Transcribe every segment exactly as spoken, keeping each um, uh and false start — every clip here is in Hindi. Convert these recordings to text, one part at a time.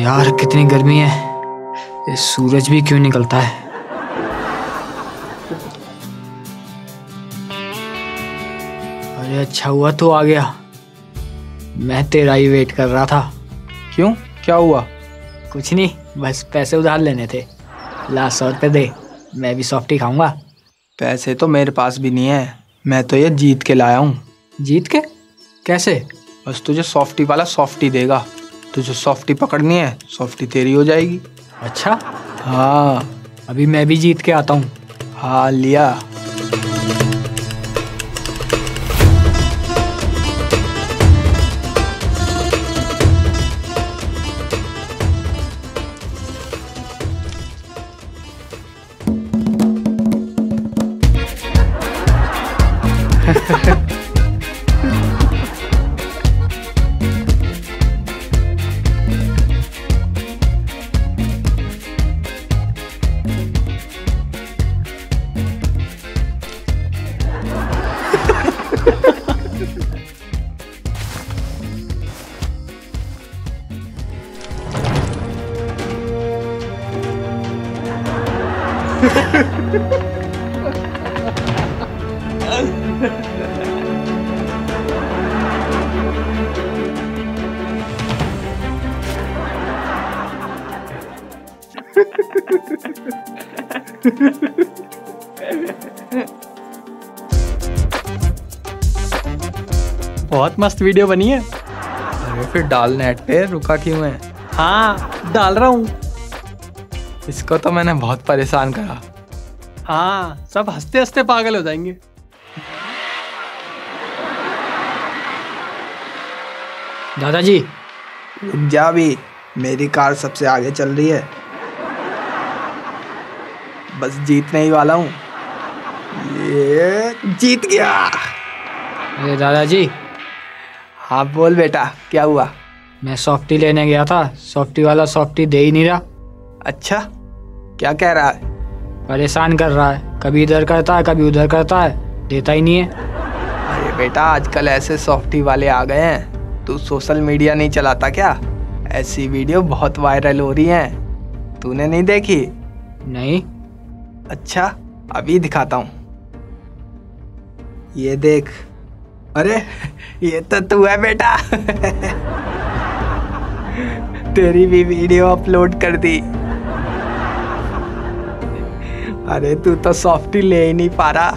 यार कितनी गर्मी है, ये सूरज भी क्यों निकलता है। अरे अच्छा हुआ तू आ गया, मैं तेरा ही वेट कर रहा था। क्यों, क्या हुआ? कुछ नहीं, बस पैसे उधार लेने थे। ला सौ रुपये दे, मैं भी सॉफ्टी खाऊंगा। पैसे तो मेरे पास भी नहीं है, मैं तो ये जीत के लाया हूँ। जीत के? कैसे? बस तुझे सॉफ्टी वाला सॉफ्टी देगा, तुझे सॉफ्टी पकड़नी है, सॉफ्टी तेरी हो जाएगी। अच्छा हाँ, अभी मैं भी जीत के आता हूँ। हाँ लिया। बहुत मस्त वीडियो बनी है। अरे फिर डाल नेट पे, रुका क्यों है? हाँ डाल रहा हूँ। इसको तो मैंने बहुत परेशान करा। हाँ, सब हंसते हंसते पागल हो जाएंगे। दादाजी रुक जा भी, मेरी कार सबसे आगे चल रही है, बस जीतने ही वाला हूँ। ये जीत गया। अरे दादाजी, हाँ बोल बेटा, क्या हुआ? मैं सॉफ्टी लेने गया था, सॉफ्टी वाला सॉफ्टी दे ही नहीं रहा। अच्छा, क्या कह रहा है? परेशान कर रहा है, कभी इधर करता है कभी उधर करता है, देता ही नहीं है। अरे बेटा, आजकल ऐसे सॉफ्टी वाले आ गए हैं, तू सोशल मीडिया नहीं चलाता क्या? ऐसी वीडियो बहुत वायरल हो रही हैं, तूने नहीं देखी? नहीं। अच्छा, अभी दिखाता हूँ, ये देख। अरे ये तो तू है बेटा। तेरी भी वीडियो अपलोड कर दी। अरे तू तो सॉफ्टी ले ही नहीं पा रहा।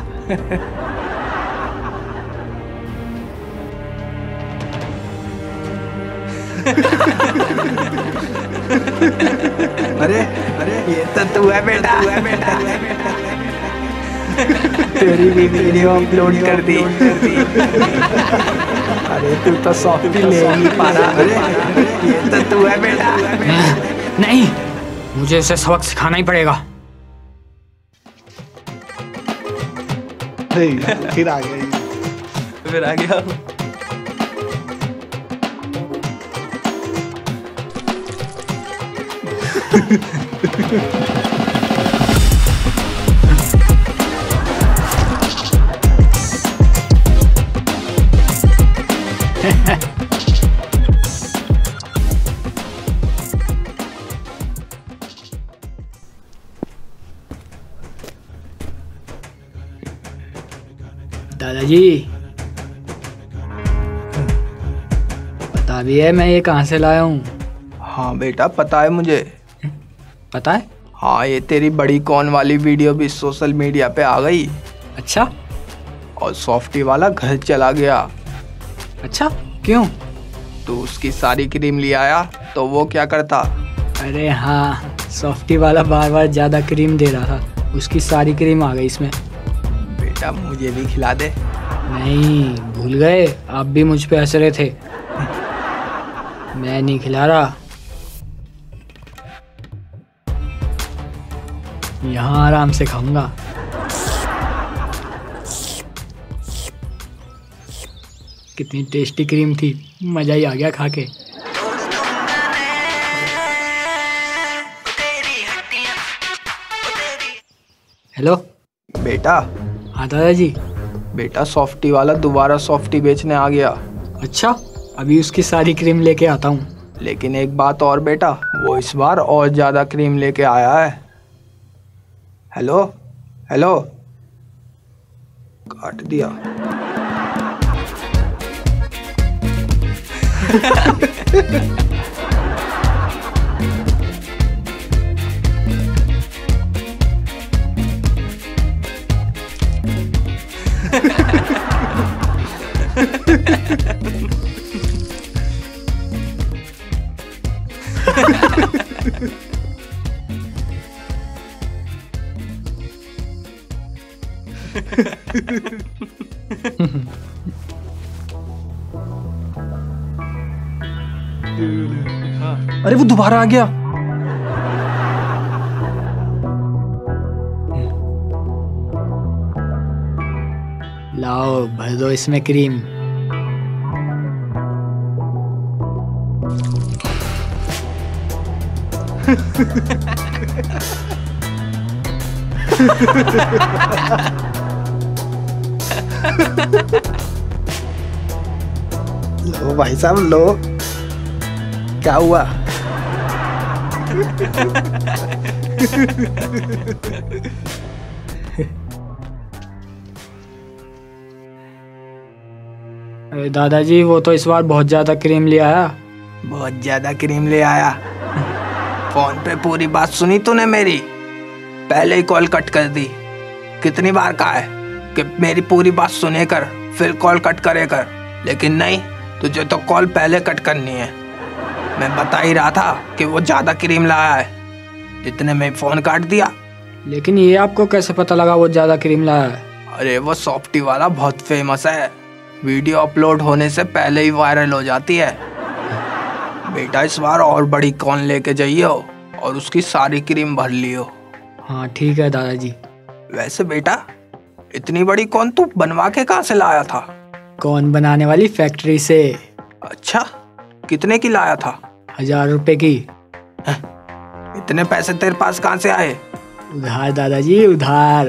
अरे अरे ये तो तू है बेटा, तू है बेटा, तू है बेटा। तेरी भी वीडियो अपलोड कर दी। अरे तू तो सॉफ्टी ले ही नहीं पा रहा। अरे ये तो तू है बेटा। नहीं, मुझे इसे सबक सिखाना ही पड़ेगा। फिर आ गया, फिर आ गया। दादाजी, पता भी है मैं ये कहाँ से लाया हूँ? हाँ बेटा, पता है मुझे। पता है? हाँ, ये तेरी बड़ी कौन वाली वीडियो भी सोशल मीडिया पे आ गई। अच्छा, और सॉफ्टी वाला घर चला गया। अच्छा क्यों? तो उसकी सारी क्रीम ले आया तो वो क्या करता? अरे हाँ, सॉफ्टी वाला बार बार ज़्यादा क्रीम दे रहा था, उसकी सारी क्रीम आ गई इसमें। बेटा मुझे भी खिला दे। नहीं, भूल गए, आप भी मुझ पे हंस रहे थे। मैं नहीं खिला रहा, यहाँ आराम से खाऊंगा। कितनी टेस्टी क्रीम थी, मजा ही आ गया खा के। हेलो बेटा। हाँ दादाजी। बेटा सॉफ्टी वाला दोबारा सॉफ्टी बेचने आ गया। अच्छा, अभी उसकी सारी क्रीम लेके आता हूँ। लेकिन एक बात और बेटा, वो इस बार और ज्यादा क्रीम लेके आया है। हेलो हेलो, काट दिया। अरे वो दोबारा आ गया। लाओ भर दो इसमें क्रीम। लो भाई साहब लो। क्या हुआ? अरे दादाजी वो तो इस बार बहुत ज्यादा क्रीम ले आया। बहुत ज्यादा क्रीम ले आया? फोन पे पूरी बात सुनी तूने मेरी? पहले ही कॉल कट कर दी। कितनी बार कहा है कि मेरी पूरी बात सुने कर फिर कॉल कट करे कर, लेकिन नहीं, तुझे तो कॉल पहले कट करनी है। मैं बता ही रहा था कि वो ज्यादा क्रीम लाया है, इतने में फोन काट दिया। लेकिन ये आपको कैसे पता लगा वो ज्यादा क्रीम लाया है? अरे वो सॉफ्टी वाला बहुत फेमस है, वीडियो अपलोड होने से पहले ही वायरल हो जाती है। बेटा इस बार और बड़ी कॉन लेके जाइयो और उसकी सारी क्रीम भर लियो। हाँ ठीक है दादाजी। वैसे बेटा इतनी बड़ी कॉन तू बनवा के कहाँ से लाया था? कौन बनाने वाली फैक्ट्री से। अच्छा, कितने की लाया था? हजार रुपए की। इतने पैसे तेरे पास कहाँ से आए? उधार दादाजी उधार।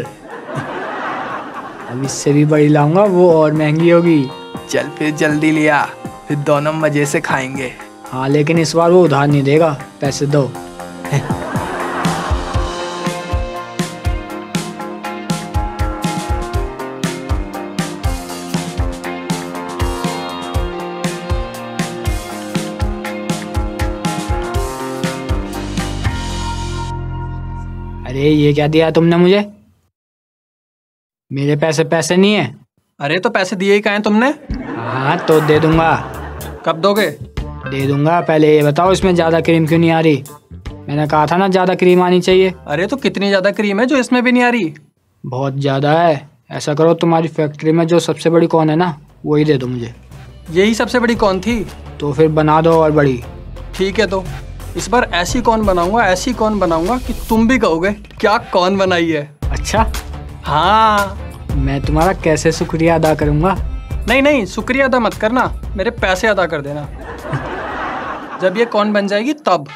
अब इससे भी बड़ी लाऊंगा, वो और महंगी होगी। चल फिर जल्दी लिया, फिर दोनों मजे से खाएंगे। हाँ लेकिन इस बार वो उधार नहीं देगा, पैसे दो। अरे ये क्या दिया तुमने मुझे? मेरे पैसे पैसे नहीं है। अरे तो पैसे दिए ही कहाँ हैं तुमने? हाँ तो दे दूंगा। कब दोगे? दे दूंगा, पहले ये बताओ इसमें ज्यादा क्रीम क्यों नहीं आ रही? मैंने कहा था ना ज्यादा क्रीम आनी चाहिए। अरे तो कितनी ज्यादा क्रीम है जो इसमें भी नहीं आ रही? बहुत ज्यादा है। ऐसा करो तुम्हारी फैक्ट्री में जो सबसे बड़ी कौन है ना, वही दे दो मुझे। यही सबसे बड़ी कौन थी? तो फिर बना दो और बड़ी। ठीक है, तो इस बार ऐसी कौन बनाऊंगा, ऐसी कौन बनाऊंगा कि तुम भी कहोगे क्या कौन बनाई है। अच्छा हाँ। मैं तुम्हारा कैसे शुक्रिया अदा करूंगा? नहीं नहीं, शुक्रिया अदा मत करना, मेरे पैसे अदा कर देना। जब ये कौन बन जाएगी तब।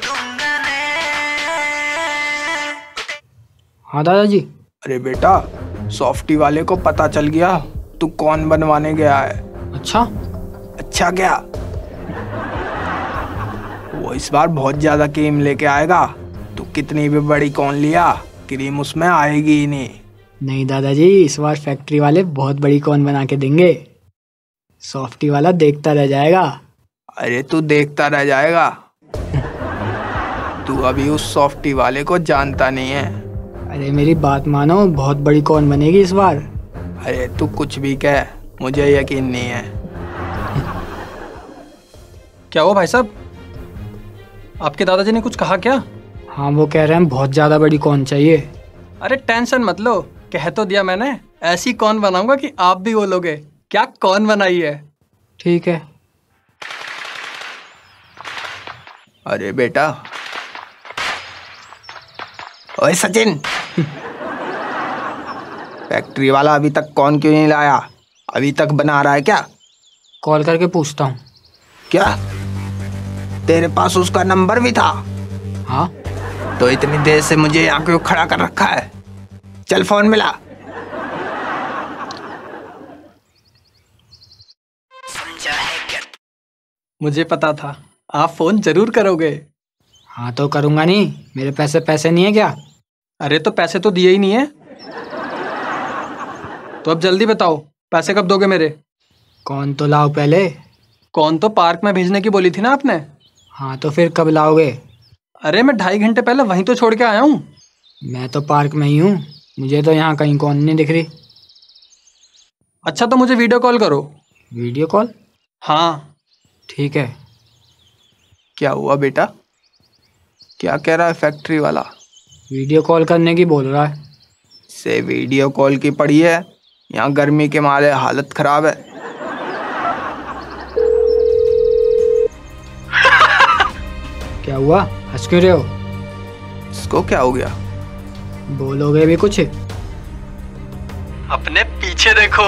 हाँ दादाजी। अरे बेटा सॉफ्टी वाले को पता चल गया तू कौन बनवाने गया है। अच्छा अच्छा क्या? वो इस बार बहुत ज्यादा क्रीम लेके आएगा, तू कितनी भी बड़ी कौन लिया क्रीम उसमें आएगी ही नहीं। नहीं दादाजी, इस बार फैक्ट्री वाले बहुत बड़ी कौन बना के देंगे, सॉफ्टी वाला देखता रह जाएगा। अरे तू देखता रह जाएगा, तू अभी उस सॉफ्टी वाले को जानता नहीं है। अरे मेरी बात मानो, बहुत बड़ी कौन बनेगी इस बार। अरे तू कुछ भी कह, मुझे यकीन नहीं है। क्या हुआ भाई साहब, आपके दादाजी ने कुछ कहा क्या? हाँ वो कह रहे हैं बहुत ज्यादा बड़ी कौन चाहिए। अरे टेंशन मत लो, कह तो दिया मैंने, ऐसी कौन बनाऊंगा कि आप भी बोलोगे क्या कौन बनाई है। ठीक है। अरे बेटा, ओए सचिन, फैक्ट्री वाला अभी तक कौन क्यों नहीं लाया? अभी तक बना रहा है क्या? कॉल करके पूछता हूँ। क्या तेरे पास उसका नंबर भी था? हाँ। तो इतनी देर से मुझे यहाँ क्यों खड़ा कर रखा है? चल फोन मिला। मुझे पता था आप फोन जरूर करोगे। हाँ तो करूँगा नहीं, मेरे पैसे पैसे नहीं है क्या? अरे तो पैसे तो दिए ही नहीं है। तो अब जल्दी बताओ, पैसे कब दोगे मेरे? कौन तो लाओ पहले। कौन तो पार्क में भेजने की बोली थी ना आपने। हाँ तो फिर कब लाओगे? अरे मैं ढाई घंटे पहले वहीं तो छोड़ के आया हूँ। मैं तो पार्क में ही हूँ, मुझे तो यहाँ कहीं कौन नहीं दिख रही। अच्छा तो मुझे वीडियो कॉल करो। Video call? हाँ ठीक है। क्या हुआ बेटा? क्या कह रहा है फैक्ट्री वाला? वीडियो कॉल करने की बोल रहा है। से वीडियो कॉल की पड़ी है, यहाँ गर्मी के मारे हालत खराब है। क्या हुआ, हंस क्यों रहे हो? इसको क्या हो गया? बोलोगे भी कुछ? अपने पीछे देखो।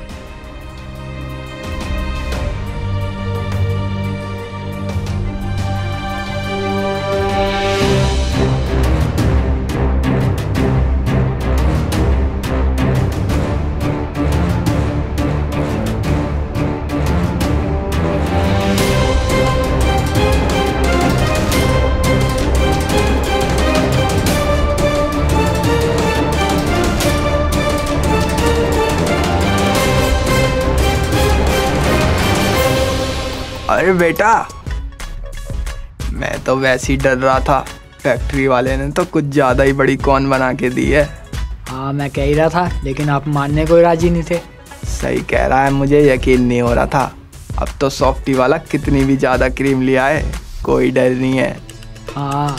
अरे बेटा, मैं तो वैसे ही डर रहा था, फैक्ट्री वाले ने तो कुछ ज़्यादा ही बड़ी कौन बना के दी है। हाँ मैं कह ही रहा था, लेकिन आप मानने को राजी नहीं थे। सही कह रहा है, मुझे यकीन नहीं हो रहा था। अब तो सॉफ्टी वाला कितनी भी ज़्यादा क्रीम लिया है, कोई डर नहीं है। हाँ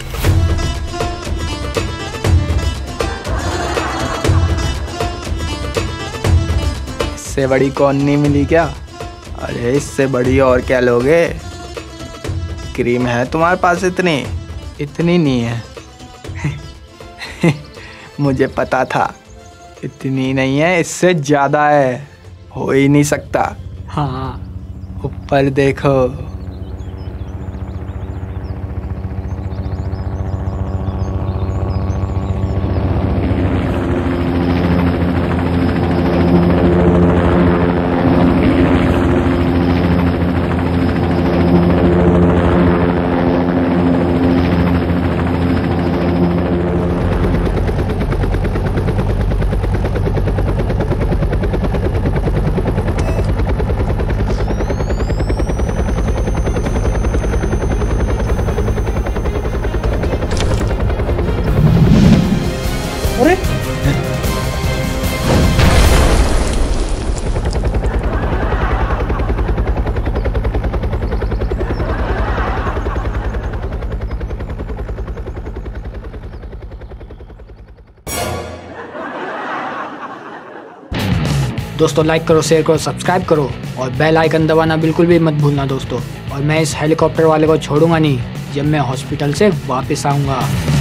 इससे बड़ी कौन नहीं मिली क्या? अरे इससे बड़ी और क्या लोगे? क्रीम है तुम्हारे पास इतनी? इतनी नहीं है। मुझे पता था, इतनी नहीं है, इससे ज़्यादा है, हो ही नहीं सकता। हाँ ऊपर देखो। अरे दोस्तों, लाइक करो, शेयर करो, सब्सक्राइब करो और बेल आइकन दबाना बिल्कुल भी मत भूलना दोस्तों। और मैं इस हेलीकॉप्टर वाले को छोड़ूंगा नहीं जब मैं हॉस्पिटल से वापस आऊँगा।